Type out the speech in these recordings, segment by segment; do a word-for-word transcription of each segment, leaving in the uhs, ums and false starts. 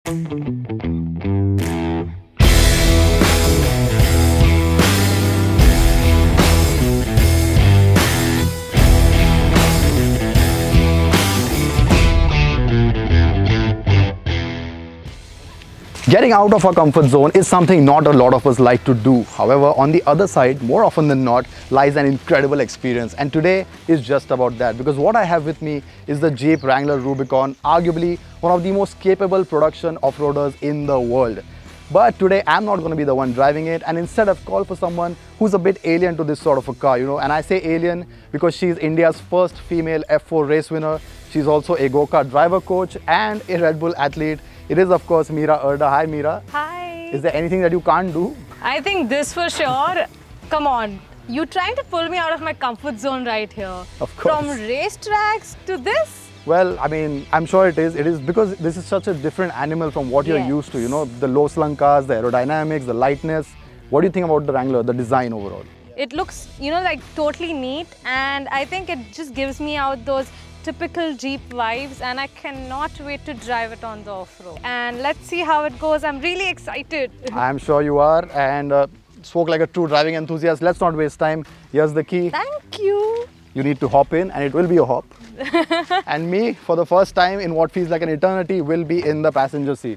Getting out of our comfort zone is something not a lot of us like to do. However, on the other side, more often than not, lies an incredible experience. And today is just about that, because what I have with me is the Jeep Wrangler Rubicon, arguably one of the most capable production off-roaders in the world. But today I'm not going to be the one driving it, and instead I've called for someone who's a bit alien to this sort of a car, you know. And I say alien because she's India's first female F four race winner. She's also a go-kart driver coach and a Red Bull athlete. It is, of course, Meera Erda. Hi, Meera. Hi. Is there anything that you can't do? I think this for sure. Come on. You're trying to pull me out of my comfort zone right here. Of course. From racetracks to this? Well, I mean, I'm sure it is. It is because this is such a different animal from what you're Yes. used to. You know, the low slung cars, the aerodynamics, the lightness. What do you think about the Wrangler, the design overall? It looks, you know, like totally neat, and I think it just gives me out those typical Jeep vibes, and I cannot wait to drive it on the off-road. And let's see how it goes. I'm really excited. I'm sure you are, and uh, spoke like a true driving enthusiast. Let's not waste time. Here's the key. Thank you. You need to hop in, and it will be a hop. And me, for the first time in what feels like an eternity, will be in the passenger seat.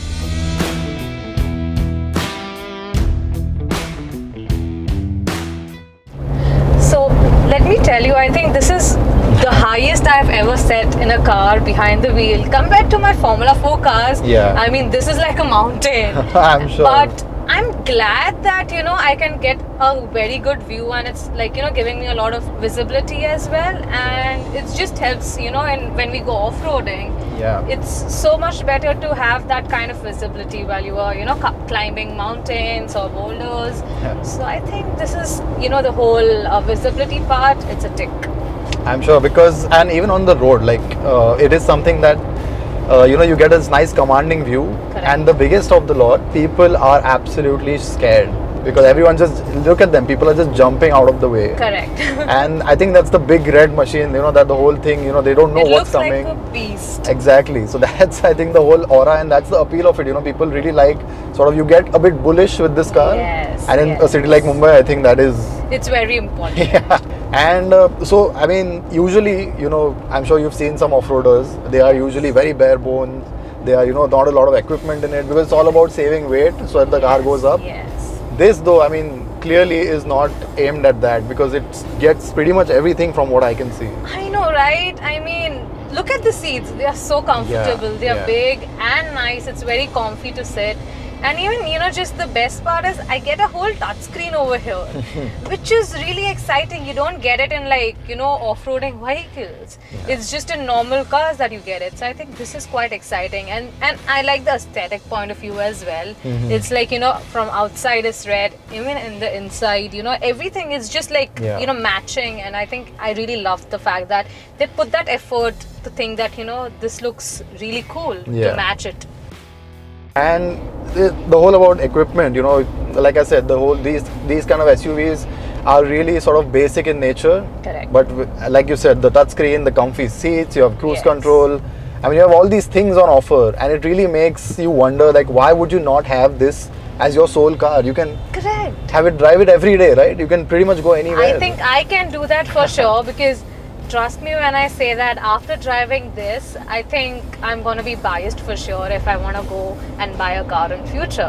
So let me tell you, I think this is the highest I've ever set in a car behind the wheel. Compared to my Formula four cars, Yeah. I mean, this is like a mountain. I'm sure. But I'm glad that, you know, I can get a very good view, and it's like, you know, giving me a lot of visibility as well. And it just helps, you know, and when we go off-roading, Yeah. it's so much better to have that kind of visibility while you are, you know, climbing mountains or boulders. Yeah. So I think this is, you know, the whole uh, visibility part, it's a tick. I'm sure, because, and even on the road, like, uh, it is something that, uh, you know, you get this nice commanding view. Correct. And the biggest of the lot, people are absolutely scared, because everyone just, look at them, people are just jumping out of the way. Correct. And I think that's the big red machine, you know, that the whole thing, you know, they don't know It what's looks coming. like a beast. Exactly. So that's, I think, the whole aura, and that's the appeal of it. You know, people really like, sort of, you get a bit bullish with this car. Yes, And in yes. a city like Mumbai, I think that is. It's very important. Yeah. And uh, so, I mean, usually, you know, I'm sure you've seen some off-roaders. They are usually very bare bones. They are, you know, not a lot of equipment in it, because it's all about saving weight so that the car goes up. Yes. This, though, I mean, clearly is not aimed at that, because it gets pretty much everything from what I can see. I know, right? I mean, look at the seats. They are so comfortable. Yeah, they are yeah. big and nice. It's very comfy to sit. And even, you know, just the best part is I get a whole touchscreen over here, which is really exciting. You don't get it in, like, you know, off-roading vehicles. Yeah. It's just in normal cars that you get it. So I think this is quite exciting. And, and I like the aesthetic point of view as well. Mm-hmm. It's like, you know, from outside it's red, even in the inside, you know, everything is just like, Yeah. you know, matching. And I think I really love the fact that they put that effort to think that, you know, this looks really cool Yeah. to match it. And the, the whole about equipment, you know, like I said, the whole these these kind of S U Vs are really sort of basic in nature. Correct. But w- like you said, the touchscreen, the comfy seats, you have cruise Yes. control. I mean, you have all these things on offer, and it really makes you wonder, like, why would you not have this as your sole car? You can Correct. have it, drive it every day, right? You can pretty much go anywhere. I think I can do that for sure, because trust me when I say that after driving this, I think I'm going to be biased for sure if I want to go and buy a car in future.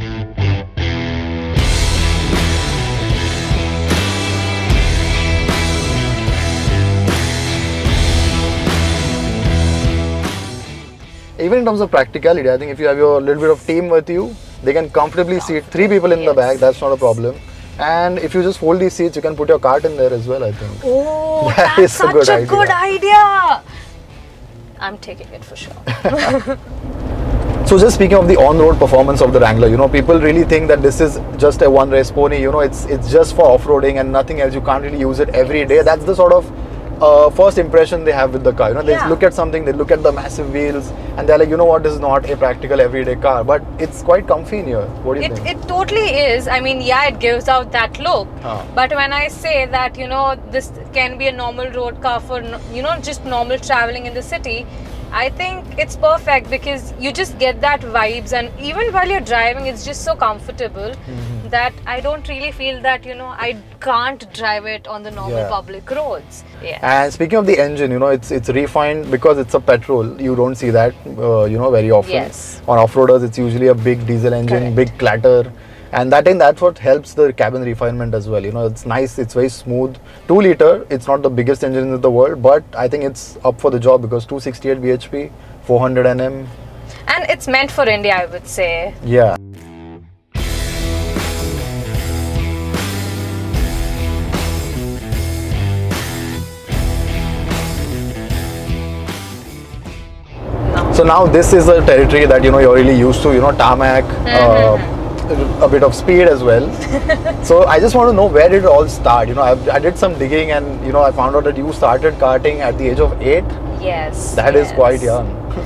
Even in terms of practicality, I think if you have your little bit of team with you, they can comfortably seat three people in the Yes. back. That's not a problem. And if you just fold these seats, you can put your cart in there as well, I think. Oh, That that's is a such good a idea. good idea. I'm taking it for sure. So just speaking of the on-road performance of the Wrangler, you know, people really think that this is just a one-race pony. You know, it's it's just for off-roading and nothing else. You can't really use it every day. That's the sort of uh, first impression they have with the car. You know, they Yeah. look at something, they look at the massive wheels, and they're like, you know what, this is not a practical everyday car, but it's quite comfy in here. What do you It, think? it totally is. I mean, yeah, it gives out that look. Ah. But when I say that, you know, this can be a normal road car for, no- you know, just normal traveling in the city, I think it's perfect because you just get that vibes, and even while you're driving, it's just so comfortable mm-hmm. that I don't really feel that, you know, I can't drive it on the normal yeah. public roads. Yeah. And speaking of the engine, you know, it's it's refined because it's a petrol. You don't see that, uh, you know, very often. Yes. On off-roaders, it's usually a big diesel engine, Correct. big clatter. And that thing, that's what helps the cabin refinement as well. You know, it's nice, it's very smooth. two liter, it's not the biggest engine in the world, but I think it's up for the job because two sixty-eight B H P, four hundred N M. And it's meant for India, I would say. Yeah. No. So now this is a territory that, you know, you're really used to, you know, tarmac. Mm-hmm. uh, a bit of speed as well. So I just want to know, where did it all start? You know, I, I did some digging and, you know, I found out that you started karting at the age of eight. Yes. That yes. is quite young.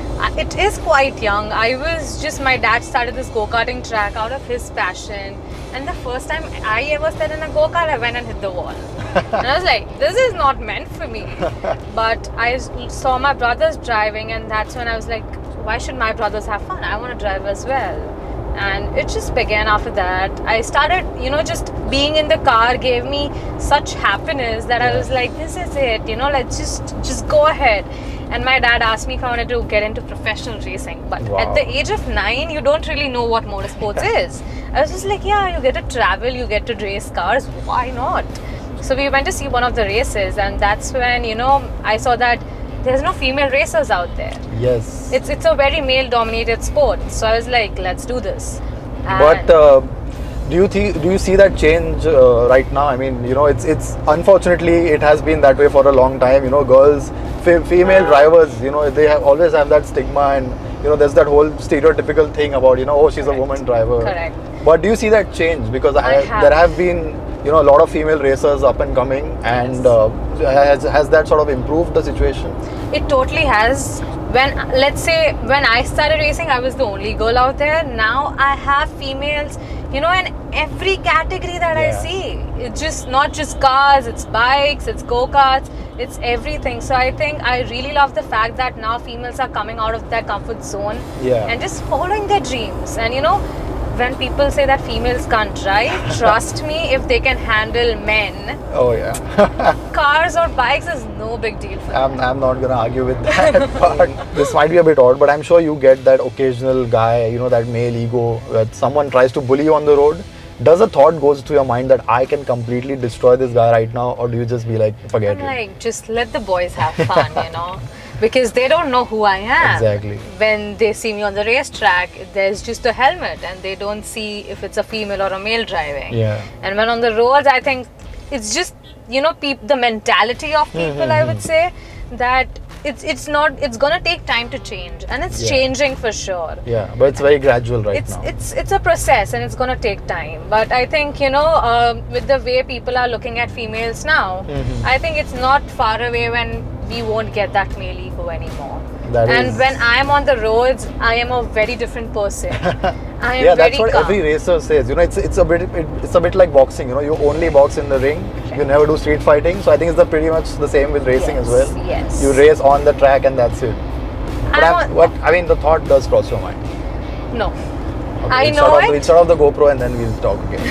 It is quite young. I was just, my dad started this go-karting track out of his passion. And the first time I ever sat in a go-kart, I went and hit the wall. And I was like, this is not meant for me. But I saw my brothers driving, and that's when I was like, why should my brothers have fun? I want to drive as well. And it just began after that. I started, you know, just being in the car gave me such happiness that yeah. I was like, this is it, you know, let's just just go ahead. And my dad asked me if I wanted to get into professional racing. But wow. at the age of nine, you don't really know what motorsports is. I was just like, yeah, you get to travel, you get to race cars, why not? So we went to see one of the races, and that's when, you know, I saw that there's no female racers out there. Yes. It's it's a very male-dominated sport. So I was like, let's do this. And but uh, do you think do you see that change uh, right now? I mean, you know, it's it's unfortunately it has been that way for a long time. You know, girls, fe female uh, drivers, you know, they have always have that stigma, and you know, there's that whole stereotypical thing about, you know, oh, she's correct. a woman driver. Correct. But do you see that change? Because I, I have. there have been, you know, a lot of female racers up and coming, and yes. uh, has has that sort of improved the situation? It totally has. When, let's say, when I started racing, I was the only girl out there. Now I have females, you know, in every category that yeah. I see. It's just not just cars, it's bikes, it's go-karts, it's everything. So I think I really love the fact that now females are coming out of their comfort zone yeah. and just following their dreams. And you know, when people say that females can't drive, trust me, if they can handle men, oh yeah, cars or bikes is no big deal for I'm, them. I'm not gonna argue with that part. This might be a bit odd, but I'm sure you get that occasional guy, you know, that male ego, that someone tries to bully you on the road. Does a thought goes through your mind that I can completely destroy this guy right now, or do you just be like, forget I'm it? like, just let the boys have fun, you know, because they don't know who I am. Exactly. When they see me on the racetrack, there's just a helmet, and they don't see if it's a female or a male driving. Yeah. And when on the roads, I think it's just, you know, peop the mentality of people, mm-hmm. I would say, that it's it's not, it's gonna take time to change, and it's yeah. changing for sure. Yeah, but it's very gradual right it's, now. It's it's a process, and it's gonna take time. But I think, you know, um, with the way people are looking at females now, mm-hmm. I think it's not far away when we won't get that male ego anymore. That and is... when I am on the roads, I am a very different person. I am yeah, very that's what calm. every racer says. You know, it's it's a bit it, it's a bit like boxing. You know, you only box in the ring. You never do street fighting. So I think it's the pretty much the same with racing yes, as well. Yes. You race on the track and that's it. But I, what I mean, the thought does cross your mind. No, okay, I we'll know start it. Off, we'll start off the GoPro and then we'll talk again.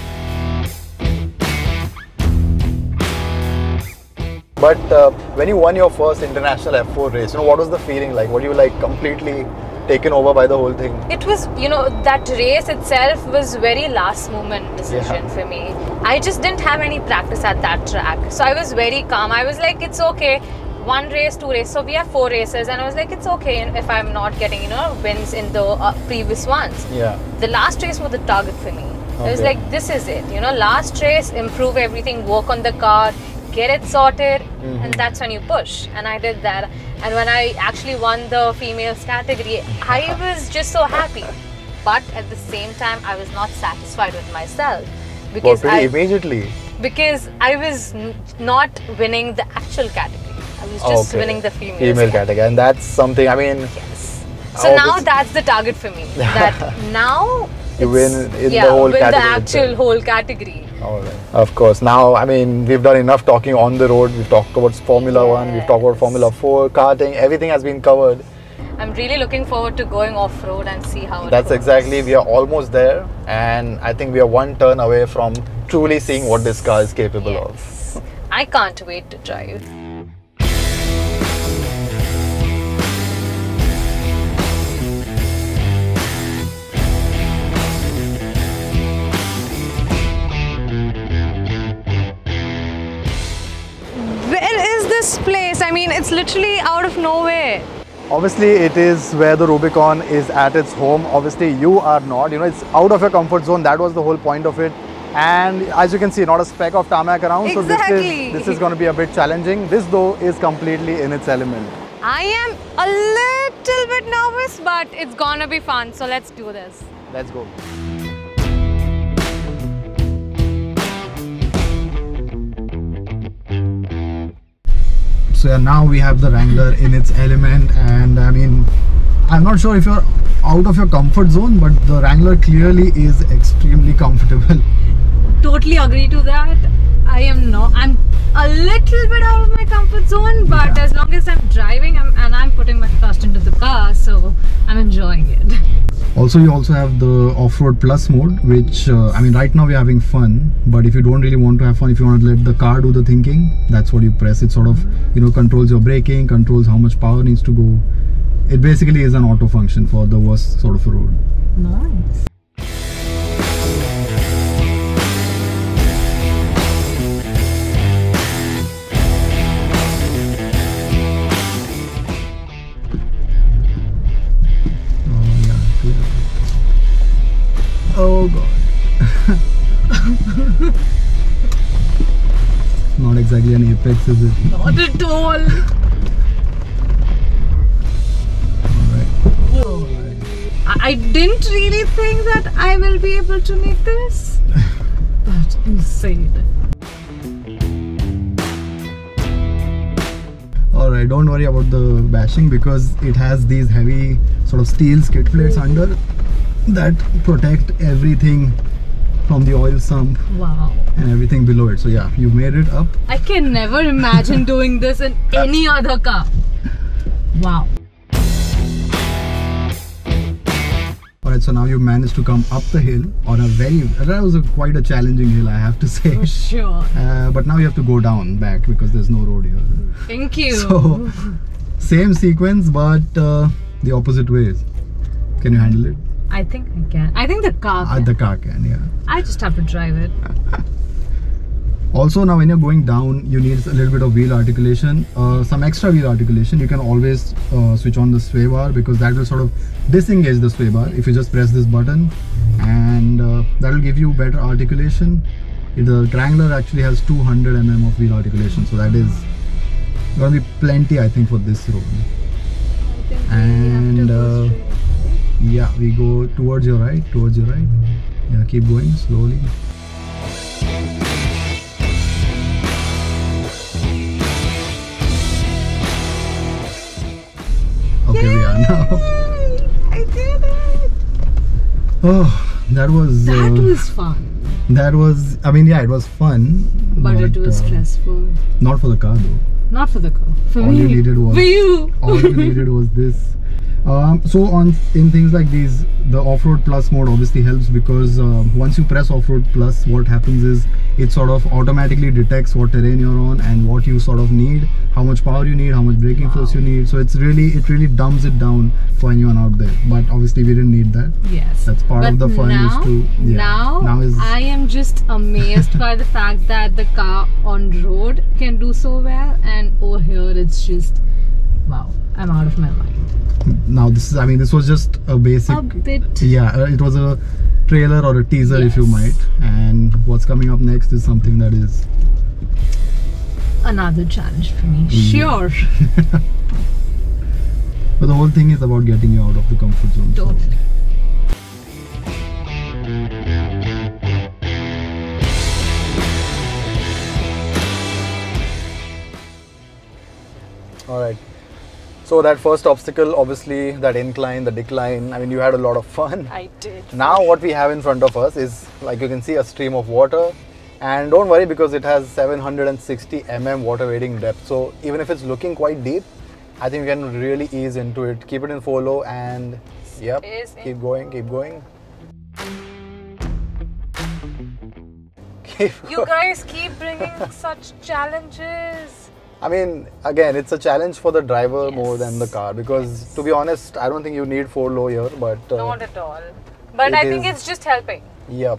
But uh, when you won your first international F four race, you know, what was the feeling like? Were you like completely taken over by the whole thing? It was, you know, that race itself was very last moment decision yeah. for me. I just didn't have any practice at that track. So I was very calm. I was like, it's okay. One race, two races. So we have four races. And I was like, it's okay if I'm not getting, you know, wins in the uh, previous ones. Yeah. The last race was the target for me. Okay. I was like, this is it. You know, last race, improve everything, work on the car, get it sorted, mm-hmm. and that's when you push. And I did that. And when I actually won the females category, I was just so happy. But at the same time, I was not satisfied with myself. Because well, pretty I, immediately. Because I was n not winning the actual category. I was just okay. winning the females female category. And that's something, I mean... Yes. So now that's the target for me. That now... You win in yeah, the whole win category. the actual itself. whole category. All right. Of course. Now, I mean, we've done enough talking on the road. We've talked about Formula yes. One. We've talked about Formula Four, karting. Everything has been covered. I'm really looking forward to going off-road and see how it That's goes. exactly, we are almost there, and I think we are one turn away from truly seeing what this car is capable of. Yes. I can't wait to drive. Where is this place? I mean, it's literally out of nowhere. Obviously, it is where the Rubicon is at its home. Obviously, you are not. You know, it's out of your comfort zone. That was the whole point of it. And as you can see, not a speck of tarmac around. So this Exactly. is, this is going to be a bit challenging. This, though, is completely in its element. I am a little bit nervous, but it's gonna be fun. So let's do this. Let's go. So yeah, now we have the Wrangler in its element, and I mean, I'm not sure if you're out of your comfort zone, but the Wrangler clearly is extremely comfortable. Totally agree to that. I am not. I'm a little bit out of my comfort zone, but Yeah. as long as I'm driving I'm, and I'm putting my trust into the car, so I'm enjoying it. Also, you also have the off-road plus mode, which uh, I mean, right now we're having fun, but if you don't really want to have fun, if you want to let the car do the thinking, that's what you press. It sort of, you know, controls your braking, controls how much power needs to go. It basically is an auto function for the worst sort of a road. Nice. Oh god. Not exactly an apex, is it? Not at all. Alright. Alright. I, I didn't really think that I will be able to make this, but insane. Alright, don't worry about the bashing because it has these heavy sort of steel skid plates under that protect everything from the oil sump Wow. and everything below it. So yeah, you made it up. I can never imagine doing this in any other car. Wow. Alright, so now you managed to come up the hill on a very, that was a, quite a challenging hill, I have to say. For sure. Uh, but now you have to go down back because there's no road here. Thank you. So, same sequence but uh, the opposite ways. Can you handle it? I think I can. I think the car Uh, can. the car can, yeah. I just have to drive it. Also, now when you're going down, you need a little bit of wheel articulation, uh, some extra wheel articulation. You can always uh, switch on the sway bar because that will sort of disengage the sway bar if you just press this button, and uh, that will give you better articulation. The Wrangler actually has two hundred millimeters of wheel articulation, so that is going to be plenty, I think, for this road. I think And, we have to uh, go straight. Yeah, we go towards your right, towards your right. Yeah, keep going slowly. Okay, we are now. Yay! I did it! Oh, that was. That uh, was fun. That was. I mean, yeah, it was fun. But, it was uh, stressful. Not for the car though. Not for the car. For All me. you needed was. For you! All you needed was this. Um, so on in things like these, the off-road plus mode obviously helps because uh, once you press off-road plus, what happens is it sort of automatically detects what terrain you're on and what you sort of need, how much power you need, how much braking force you need. So it's really, it really dumbs it down for anyone out there. But obviously we didn't need that. Yes. That's part but of the fun now, is to yeah. Now, now is I am just amazed by the fact that the car on road can do so well, and over here it's just wow. I'm out of my mind. now this is. I mean, this was just a basic. A bit. Yeah, uh, it was a trailer or a teaser, if you Yes. might. And what's coming up next is something that is. Another challenge for me. Mm. Sure. But the whole thing is about getting you out of the comfort zone. so- Totally. All right. So that first obstacle, obviously, that incline, the decline. I mean, you had a lot of fun. I did. Now what we have in front of us is, like you can see, a stream of water. And don't worry because it has seven hundred sixty millimeters water wading depth. So even if it's looking quite deep, I think you can really ease into it. Keep it in four low and yep, Is keep going, keep going. Keep You going. guys keep bringing such challenges. I mean, again, it's a challenge for the driver more than the Yes. car because, to be honest, I don't think you need four low here, but uh, Not at all. But it I think is- it's just helping. yep.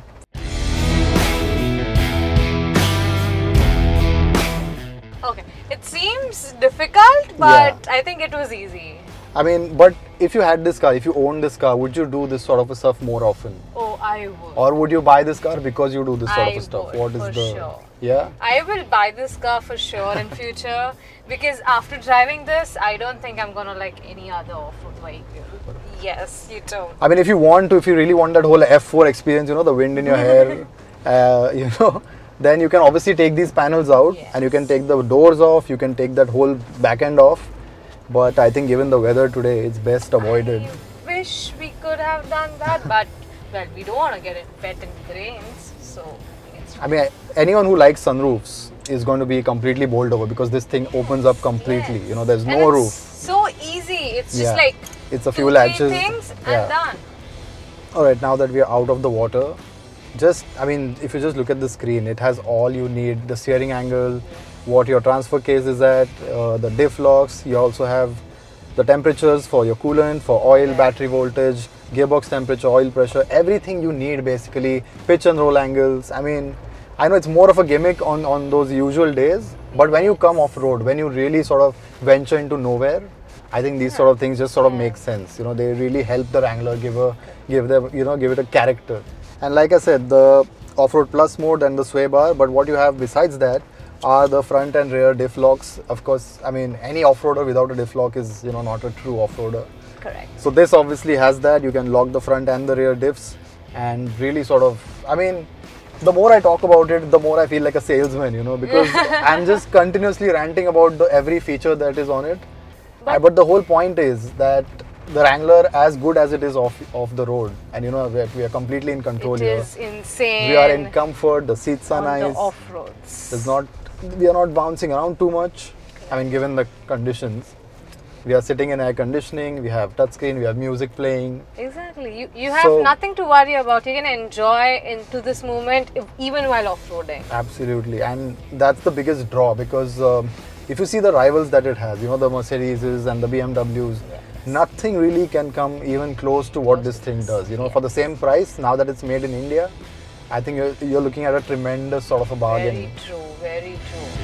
Okay. It seems difficult, but I think it was easy. I mean, but if you had this car, if you owned this car, would you do this sort of a stuff more often? Oh, I would. Or would you buy this car because you do this sort I of a stuff? would, What is for the sure. yeah? I will buy this car for sure in future because after driving this, I don't think I'm gonna like any other off-road vehicle. Yes, you don't. I mean, if you want to, if you really want that whole F four experience, you know, the wind in your hair, uh, you know, then you can obviously take these panels out and you can Yes. take the doors off, you can take that whole back end off. But I think given the weather today, it's best avoided. I wish we could have done that, but well, we don't want to get it wet in the rains, so it's I mean, anyone who likes sunroofs is going to be completely bowled over because this thing opens up completely. You know, there's And no it's roof. So easy. It's just Yeah. like It's a two, few three latches. things Yeah. and done. All right, now that we are out of the water, just, I mean, if you just look at the screen, it has all you need, the steering angle, what your transfer case is at, uh, the diff locks. You also have the temperatures for your coolant, for oil, battery voltage, gearbox temperature, oil pressure, everything you need basically, pitch and roll angles. I mean, I know it's more of a gimmick on, on those usual days, but when you come off road, when you really sort of venture into nowhere, I think these sort of things just sort of make sense. You know, they really help the Wrangler give a, give them, you know, give it a character. And like I said, the off-road plus mode and the sway bar, but what you have besides that are the front and rear diff locks. Of course, I mean, any off-roader without a diff lock is, you know, not a true off-roader. Correct. So this obviously has that. You can lock the front and the rear diffs and really sort of, I mean, the more I talk about it, the more I feel like a salesman, you know, because I'm just continuously ranting about the every feature that is on it. But, but the whole point is that the Wrangler, as good as it is off off the road, and you know, we are, we are completely in control It here. is insane. We are in comfort. The seats are on nice. the off-roads. There's not, we are not bouncing around too much. I mean, given the conditions, we are sitting in air conditioning. We have touchscreen. We have music playing. Exactly. You, you have So- nothing to worry about. You can enjoy into this moment if, even while off-roading. Absolutely, and that's the biggest draw because um, if you see the rivals that it has, you know, the Mercedes and the B M Ws, nothing really can come even close to what this thing does. You know, for the same price, now that it's made in India, I think you're, you're looking at a tremendous sort of a bargain. Very true. Very true.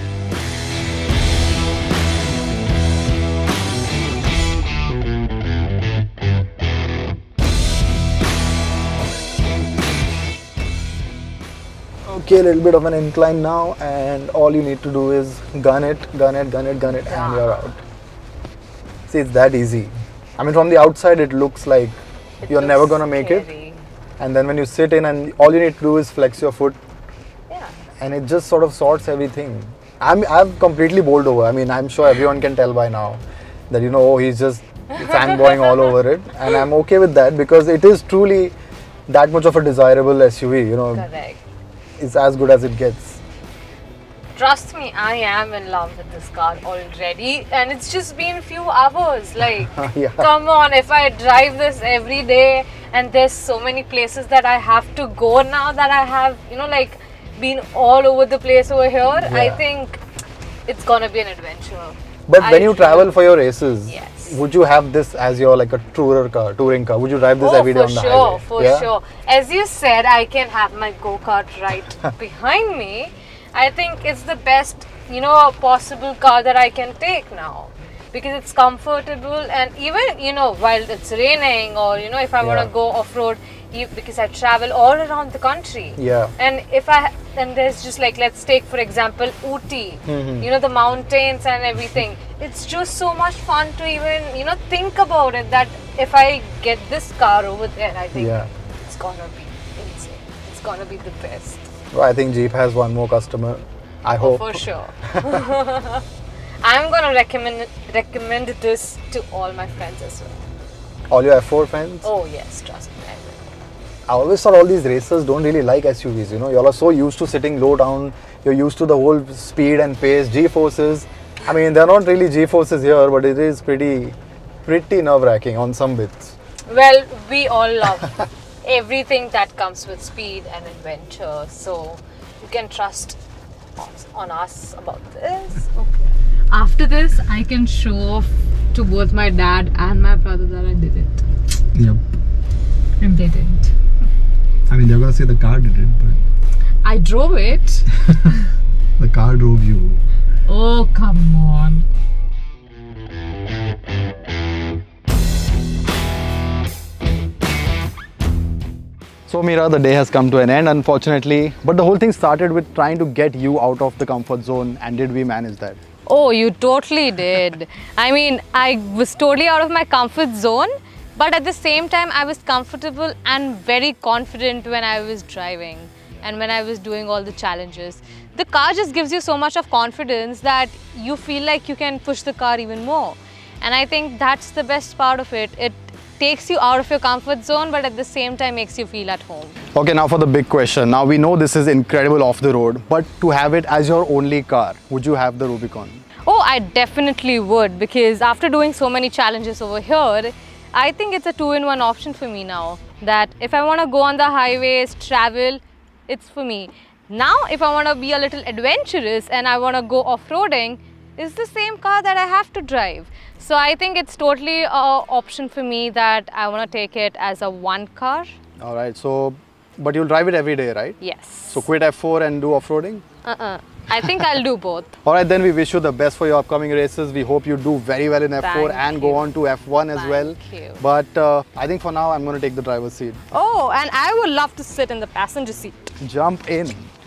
Okay, a little bit of an incline now, and all you need to do is gun it, gun it, gun it, gun it, and you're out. See, it's that easy. I mean, from the outside, it looks like It you're looks never gonna make it. scary. And then when you sit in, and all you need to do is flex your foot, Yeah. and it just sort of sorts everything. I'm I'm completely bowled over. I mean, I'm sure everyone can tell by now that, you know, oh, he's just fanboying all over it, and I'm okay with that because it is truly that much of a desirable S U V. You know, Correct. it's as good as it gets. Trust me, I am in love with this car already, and it's just been few hours. Like, Yeah. come on, if I drive this every day, and there's so many places that I have to go now that I have, you know, like, been all over the place over here, I Yeah. think it's gonna be an adventure. But I when you feel- travel for your races, Yes. would you have this as your like a tourer car, touring car? Would you drive this Oh, every day for on the sure, highway? for Yeah? sure. As you said, I can have my go-kart right behind me. I think it's the best, you know, possible car that I can take now because it's comfortable, and even, you know, while it's raining or, you know, if I want Yeah. to go off-road, e- because I travel all around the country. Yeah. And if I, and there's just like, let's take for example Ooty, Mm-hmm. you know, the mountains and everything. It's just so much fun to even, you know, think about it that if I get this car over there, I think Yeah. it's gonna be insane. It's gonna be the best. Well, I think Jeep has one more customer. I hope. For sure. I'm gonna recommend recommend this to all my friends as well. All your F four fans. Oh yes, trust me, I will. I always thought all these racers don't really like S U Vs. You know, y'all are so used to sitting low down. You're used to the whole speed and pace, G-forces. I mean, they're not really G-forces here, but it is pretty, pretty nerve-wracking on some bits. Well, we all love everything that comes with speed and adventure, so you can trust on us about this. Okay. After this, I can show off to both my dad and my brother that I did it. Yep. And they didn't. I mean, they're gonna say the car did it, but I drove it. the car drove you. Oh, come on. So Meera, the day has come to an end, unfortunately, but the whole thing started with trying to get you out of the comfort zone, and did we manage that? Oh, you totally did. I mean, I was totally out of my comfort zone, but at the same time, I was comfortable and very confident when I was driving and when I was doing all the challenges. The car just gives you so much of confidence that you feel like you can push the car even more. And I think that's the best part of it. It takes you out of your comfort zone, but at the same time makes you feel at home. Okay, now for the big question. Now we know this is incredible off the road, but to have it as your only car, would you have the Rubicon? Oh, I definitely would, because after doing so many challenges over here, I think it's a two-in-one option for me now. That if I want to go on the highways, travel, it's for me. Now, if I want to be a little adventurous and I want to go off-roading, it's the same car that I have to drive. So I think it's totally an option for me that I want to take it as a one car. All right, so, but you'll drive it every day, right? Yes. So quit F four and do off-roading? Uh-uh. I think I'll do both. All right, then we wish you the best for your upcoming races. We hope you do very well in F four Thank and you. go on to F one as Thank well. you. But uh, I think for now, I'm going to take the driver's seat. Oh, and I would love to sit in the passenger seat. Jump in.